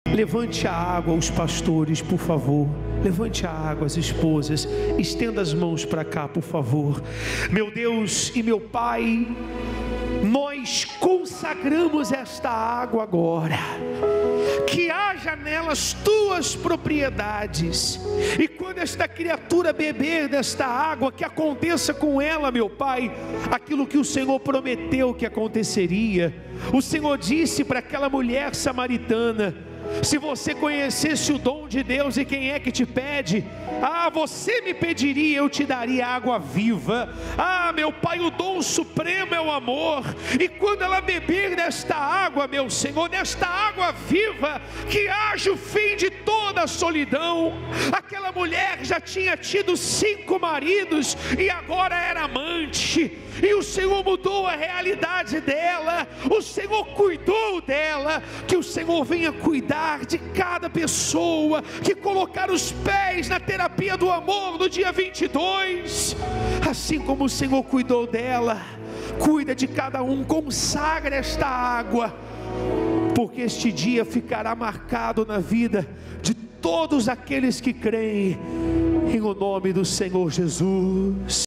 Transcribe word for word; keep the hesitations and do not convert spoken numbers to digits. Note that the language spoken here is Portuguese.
Levante a água os pastores, por favor. Levante a água as esposas. Estenda as mãos para cá, por favor. Meu Deus e meu Pai, nós consagramos esta água agora. Que haja nelas tuas propriedades. E quando esta criatura beber desta água, que aconteça com ela, meu Pai, aquilo que o Senhor prometeu que aconteceria. O Senhor disse para aquela mulher samaritana: se você conhecesse o dom de Deus e quem é que te pede, ah, você me pediria, eu te daria água viva. Ah, meu Pai, o dom supremo é o amor. E quando ela beber desta água, meu Senhor, desta água viva, que haja o fim de toda a solidão. Aquela mulher já tinha tido cinco maridos e agora era amante. E o Senhor mudou a realidade dela. O Senhor cuidou dela. Que o Senhor venha cuidar de cada pessoa que colocar os pés na terapia do amor no dia vinte e dois. Assim como o Senhor cuidou dela, cuida de cada um. Consagra esta água, porque este dia ficará marcado na vida de todos aqueles que creem em o nome do Senhor Jesus.